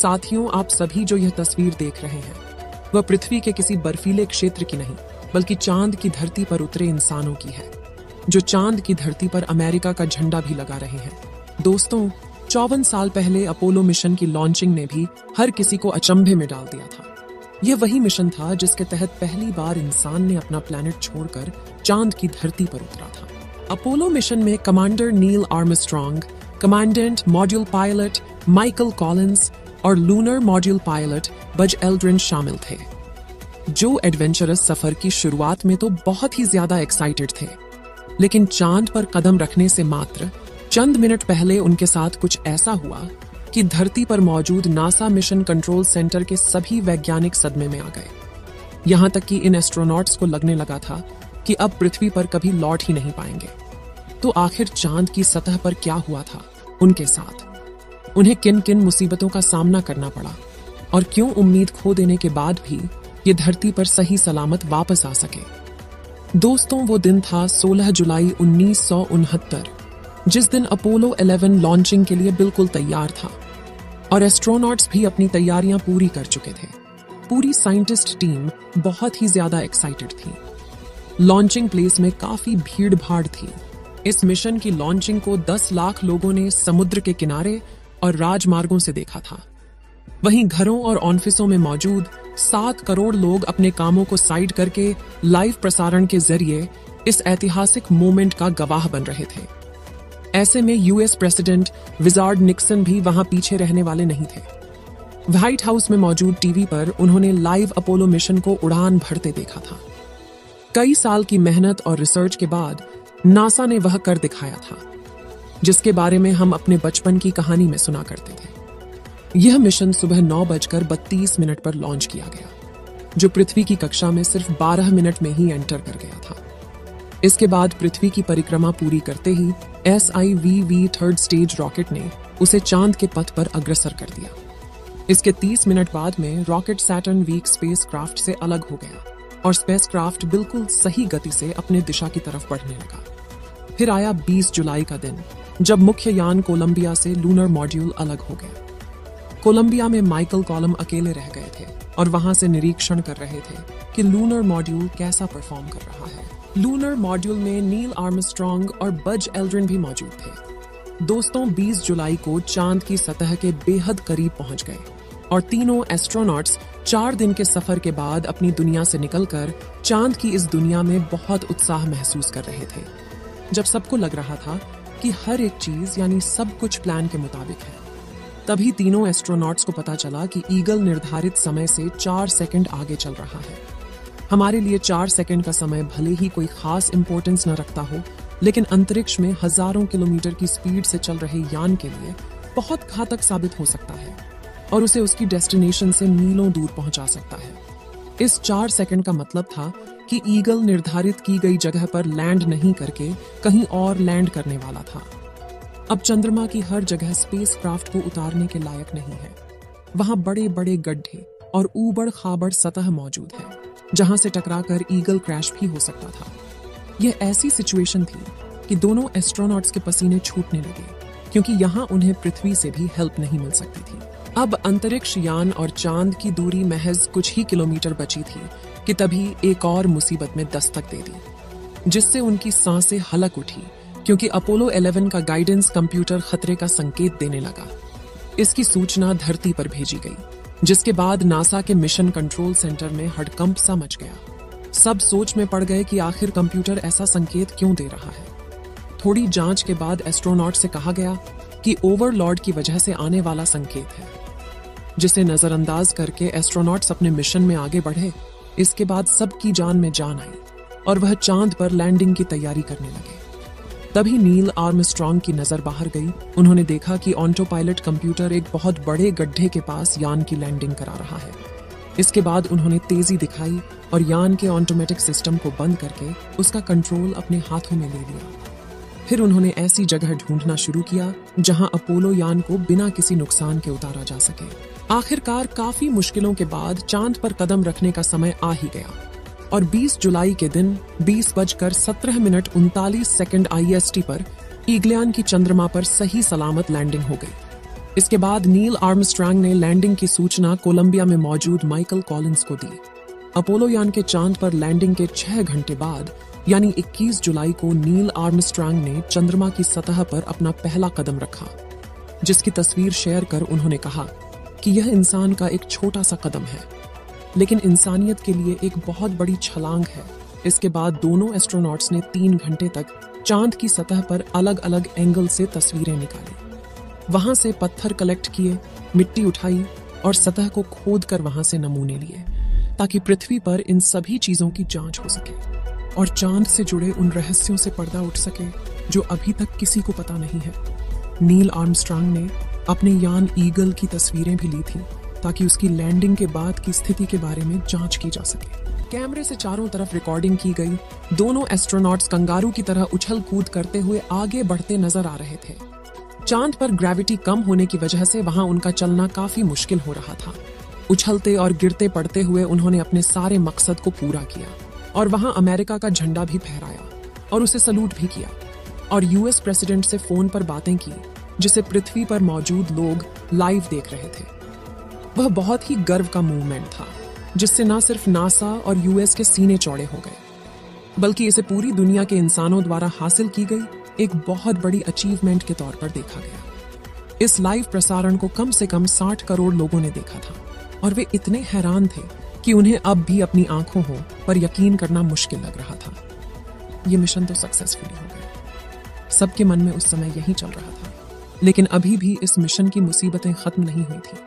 साथियों, आप सभी जो यह तस्वीर देख रहे हैं वह पृथ्वी के किसी बर्फीले क्षेत्र की नहीं बल्कि चांद की धरती पर उतरे इंसानों की है, जो चांद की धरती पर अमेरिका का झंडा भी लगा रहे हैं। दोस्तों, 54 साल पहले अपोलो मिशन की लॉन्चिंग ने भी हर किसी को अचंभे में डाल दिया था। यह वही मिशन था जिसके तहत पहली बार इंसान ने अपना प्लैनेट छोड़कर चांद की धरती पर उतरा था। अपोलो मिशन में commander Neil Armstrong, commandant module pilot Michael Collins और lunar module pilot Buzz Aldrin शामिल थे, जो एडवेंचरस सफर की शुरुआत में तो बहुत ही ज्यादा एक्साइटेड थे, लेकिन चांद पर कदम रखने से मात्र चंद मिनट पहले उनके साथ कुछ ऐसा हुआ कि धरती पर मौजूद नासा मिशन कंट्रोल सेंटर के सभी वैज्ञानिक सदमे में आ गए। यहां तक कि इन एस्ट्रोनॉट्स को लगने लगा था कि अब पृथ्वी पर कभी लौट ही नहीं पाएंगे। तो आखिर चांद की सतह पर क्या हुआ था उनके साथ? उन्हें किन किन मुसीबतों का सामना करना पड़ा और क्यों उम्मीद खो देने के बाद भी ये धरती पर सही सलामत वापस आ सके? दोस्तों, वो दिन था 16 जुलाई 1969, जिस दिन अपोलो 11 लॉन्चिंग के लिए बिल्कुल तैयार था और एस्ट्रोनॉट्स भी अपनी तैयारियां पूरी कर चुके थे। पूरी साइंटिस्ट टीम बहुत ही ज्यादा एक्साइटेड थी। लॉन्चिंग प्लेस में काफी भीड़ भाड़ थी। इस मिशन की लॉन्चिंग को 10 लाख लोगों ने समुद्र के किनारे और राजमार्गों से देखा था। वहीं घरों और ऑफिसों में मौजूद 7 करोड़ लोग अपने कामों को साइड करके लाइव प्रसारण के जरिए इस ऐतिहासिक मोमेंट का गवाह बन रहे थे। ऐसे में यूएस प्रेसिडेंट रिचर्ड निक्सन भी वहां पीछे रहने वाले नहीं थे। व्हाइट हाउस में मौजूद टीवी पर उन्होंने लाइव अपोलो मिशन को उड़ान भरते देखा था। कई साल की मेहनत और रिसर्च के बाद नासा ने वह कर दिखाया था जिसके बारे में हम अपने बचपन की कहानी में सुना करते थे। यह मिशन सुबह 9:32 पर लॉन्च किया गया, जो पृथ्वी की कक्षा में सिर्फ 12 मिनट में ही एंटर कर गया था। इसके बाद पृथ्वी की परिक्रमा पूरी करते ही SIVV थर्ड स्टेज रॉकेट ने उसे चांद के पथ पर अग्रसर कर दिया। इसके 30 मिनट बाद में रॉकेट सैटर्न वीक स्पेसक्राफ्ट से अलग हो गया और स्पेसक्राफ्ट बिल्कुल सही गति से अपने दिशा की तरफ बढ़ने लगा। फिर आया 20 जुलाई का दिन, जब मुख्य यान कोलंबिया से लूनर मॉड्यूल अलग हो गया। कोलंबिया में माइकल कॉलम अकेले रह गए थे और वहां से निरीक्षण कर रहे थे कि लूनर मॉड्यूल कैसा परफॉर्म कर रहा है। लूनर मॉड्यूल में नील आर्मस्ट्रॉन्ग और बज एल्ड्रिन भी मौजूद थे। दोस्तों, 20 जुलाई को चांद की सतह के बेहद करीब पहुंच गए और तीनों एस्ट्रोनॉट्स 4 दिन के सफर के बाद अपनी दुनिया से निकलकर चांद की इस दुनिया में बहुत उत्साह महसूस कर रहे थे। जब सबको लग रहा था कि हर एक चीज यानी सब कुछ प्लान के मुताबिक है, तभी तीनों एस्ट्रोनॉट्स को पता चला कि ईगल निर्धारित समय से 4 सेकंड आगे चल रहा है। हमारे लिए 4 सेकंड का समय भले ही कोई खास इंपॉर्टेंस न रखता हो, लेकिन अंतरिक्ष में हजारों किलोमीटर की स्पीड से चल रहे यान के लिए बहुत घातक साबित हो सकता है और उसे उसकी डेस्टिनेशन से मीलों दूर पहुंचा सकता है। इस 4 सेकंड का मतलब था कि ईगल निर्धारित की गई जगह पर लैंड नहीं करके कहीं और लैंड करने वाला था। अब चंद्रमा की हर जगह स्पेसक्राफ्ट को उतारने के लायक नहीं है। वहां बड़े बड़े गड्ढे और ऊबड़ खाबड़ सतह मौजूद है, जहां से टकराकर ईगल क्रैश भी हो सकता था। यह ऐसी सिचुएशन थी कि दोनों एस्ट्रोनॉट्स के पसीने छूटने लगे, क्योंकि यहाँ उन्हें पृथ्वी से भी हेल्प नहीं मिल सकती थी। अब अंतरिक्ष यान और चांद की दूरी महज कुछ ही किलोमीटर बची थी कि तभी एक और मुसीबत में दस्तक दे दी, जिससे उनकी सांसें हलक उठी, क्योंकि अपोलो 11 का गाइडेंस कंप्यूटर खतरे का संकेत देने लगा। इसकी सूचना धरती पर भेजी गई, जिसके बाद नासा के मिशन कंट्रोल सेंटर में हड़कंप सा मच गया। सब सोच में पड़ गए कि आखिर कंप्यूटर ऐसा संकेत क्यों दे रहा है। थोड़ी जांच के बाद एस्ट्रोनॉट से कहा गया कि ओवरलॉर्ड की वजह से आने वाला संकेत है, जिसे नजरअंदाज करके एस्ट्रोनॉट्स अपने मिशन में आगे बढ़े। इसके बाद सबकी जान में जान आई और वह चांद पर लैंडिंग की तैयारी करने लगे। तभी नील आर्मस्ट्रॉन्ग की नजर बाहर गई। उन्होंने देखा कि ऑटो पायलट कंप्यूटर एक बहुत बड़े गड्ढे के पास यान की लैंडिंग करा रहा है। इसके बाद उन्होंने तेजी दिखाई और यान के ऑटोमेटिक सिस्टम को बंद करके उसका कंट्रोल अपने हाथों में ले लिया। फिर उन्होंने ऐसी जगह ढूंढना शुरू किया जहां अपोलो यान को बिना किसी नुकसान के उतारा जा सके। आखिरकार काफी मुश्किलों के बाद चांद पर कदम रखने का समय आ ही गया और 20 जुलाई के दिन 20:17:39 IST पर ईगलयान की चंद्रमा पर सही सलामत लैंडिंग हो गई। इसके बाद नील आर्मस्ट्रांग ने लैंडिंग की सूचना कोलंबिया में मौजूद माइकल कॉलिंस को दी। अपोलो यान के चांद पर लैंडिंग के 6 घंटे बाद यानी 21 जुलाई को नील आर्मस्ट्रांग ने चंद्रमा की सतह पर अपना पहला कदम रखा, जिसकी तस्वीर शेयर कर उन्होंने कहा कि यह इंसान का एक छोटा सा कदम है, लेकिन इंसानियत के लिए एक बहुत बड़ी छलांग है। इसके बाद दोनों एस्ट्रोनॉट्स ने 3 घंटे तक चांद की सतह पर अलग अलग एंगल से तस्वीरें निकाली। वहां से पत्थर कलेक्ट किए, मिट्टी उठाई और सतह को खोद कर वहां से नमूने लिए, ताकि पृथ्वी पर इन सभी चीजों की जांच हो सके और चांद से जुड़े उन रहस्यों से पर्दा उठ सके जो अभी तक किसी को पता नहीं है। नील आर्मस्ट्रांग ने अपने यान ईगल की तस्वीरें भी ली थीं, ताकि उसकी लैंडिंग के बाद की स्थिति के बारे में जांच की जा सके। कैमरे से चारों तरफ रिकॉर्डिंग की गई। दोनों एस्ट्रोनॉट्स कंगारू की तरह उछल कूद करते हुए आगे बढ़ते नजर आ रहे थे। चांद पर ग्रेविटी कम होने की वजह से वहां उनका चलना काफी मुश्किल हो रहा था। उछलते और गिरते पड़ते हुए उन्होंने अपने सारे मकसद को पूरा किया और वहां अमेरिका का झंडा भी फहराया और उसे सलूट भी किया और यूएस प्रेसिडेंट से फोन पर बातें की, जिसे पृथ्वी पर मौजूद लोग लाइव देख रहे थे। वह बहुत ही गर्व का मूवमेंट था, जिससे न सिर्फ नासा और यूएस के सीने चौड़े हो गए, बल्कि इसे पूरी दुनिया के इंसानों द्वारा हासिल की गई एक बहुत बड़ी अचीवमेंट के तौर पर देखा गया। इस लाइव प्रसारण को कम से कम 60 करोड़ लोगों ने देखा था और वे इतने हैरान थे कि उन्हें अब भी अपनी आंखों पर यकीन करना मुश्किल लग रहा था। ये मिशन तो सक्सेसफुली हो गया। सबके मन में उस समय यही चल रहा था, लेकिन अभी भी इस मिशन की मुसीबतें खत्म नहीं हुई थी।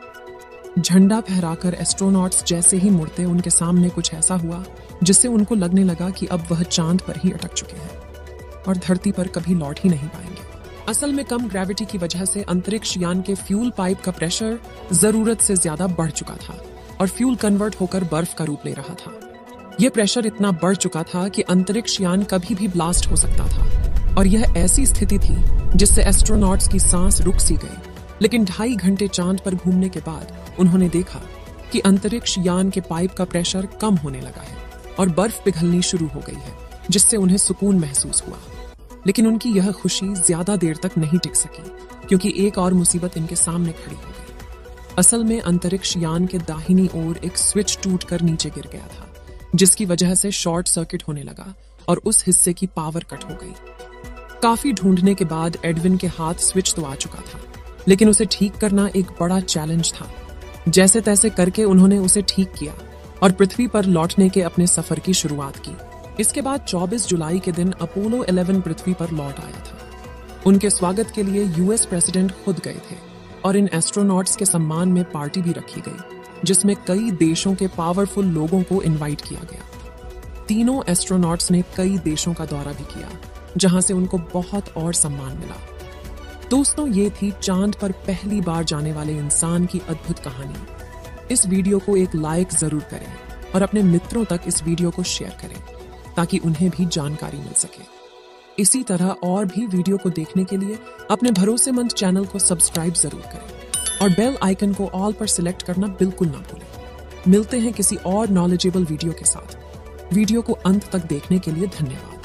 झंडा फहराकर एस्ट्रोनॉट्स जैसे ही मुड़ते उनके सामने कुछ ऐसा हुआ जिससे उनको लगने लगा कि अब वह चांद पर ही अटक चुके हैं और धरती पर कभी लौट ही नहीं पाएंगे। असल में कम ग्रेविटी की वजह से अंतरिक्ष यान के फ्यूल पाइप का प्रेशर जरूरत से ज्यादा बढ़ चुका था और फ्यूल कन्वर्ट होकर बर्फ का रूप ले रहा था। यह प्रेशर इतना बढ़ चुका था कि अंतरिक्ष यान कभी भी ब्लास्ट हो सकता था और यह ऐसी स्थिति थी जिससे एस्ट्रोनॉट्स की सांस रुक सी गई। लेकिन 2.5 घंटे चांद पर घूमने के बाद उन्होंने देखा कि अंतरिक्ष यान के पाइप का प्रेशर कम होने लगा है और बर्फ पिघलनी शुरू हो गई है, जिससे उन्हें सुकून महसूस हुआ। लेकिन उनकी यह खुशी ज्यादा देर तक नहीं टिक सकी, क्योंकि एक और मुसीबत इनके सामने खड़ी हो गई। असल में अंतरिक्ष यान के दाहिनी ओर एक स्विच टूटकर नीचे गिर गया था, जिसकी वजह से शॉर्ट सर्किट होने लगा और उस हिस्से की पावर कट हो गई। काफी ढूंढने के बाद एडविन के हाथ स्विच तो आ चुका था, लेकिन उसे ठीक करना एक बड़ा चैलेंज था। जैसे तैसे करके उन्होंने उसे ठीक किया और पृथ्वी पर लौटने के अपने सफर की शुरुआत की। इसके बाद 24 जुलाई के दिन अपोलो 11 पृथ्वी पर लौट आया था। उनके स्वागत के लिए यूएस प्रेसिडेंट खुद गए थे और इन एस्ट्रोनॉट्स के सम्मान में पार्टी भी रखी गई, जिसमें कई देशों के पावरफुल लोगों को इनवाइट किया गया। तीनों एस्ट्रोनॉट्स ने कई देशों का दौरा भी किया, जहां से उनको बहुत और सम्मान मिला। दोस्तों, ये थी चांद पर पहली बार जाने वाले इंसान की अद्भुत कहानी। इस वीडियो को एक लाइक जरूर करें और अपने मित्रों तक इस वीडियो को शेयर करें, ताकि उन्हें भी जानकारी मिल सके। इसी तरह और भी वीडियो को देखने के लिए अपने भरोसेमंद चैनल को सब्सक्राइब जरूर करें और बेल आइकन को ऑल पर सिलेक्ट करना बिल्कुल ना भूलें। मिलते हैं किसी और नॉलेजेबल वीडियो के साथ। वीडियो को अंत तक देखने के लिए धन्यवाद।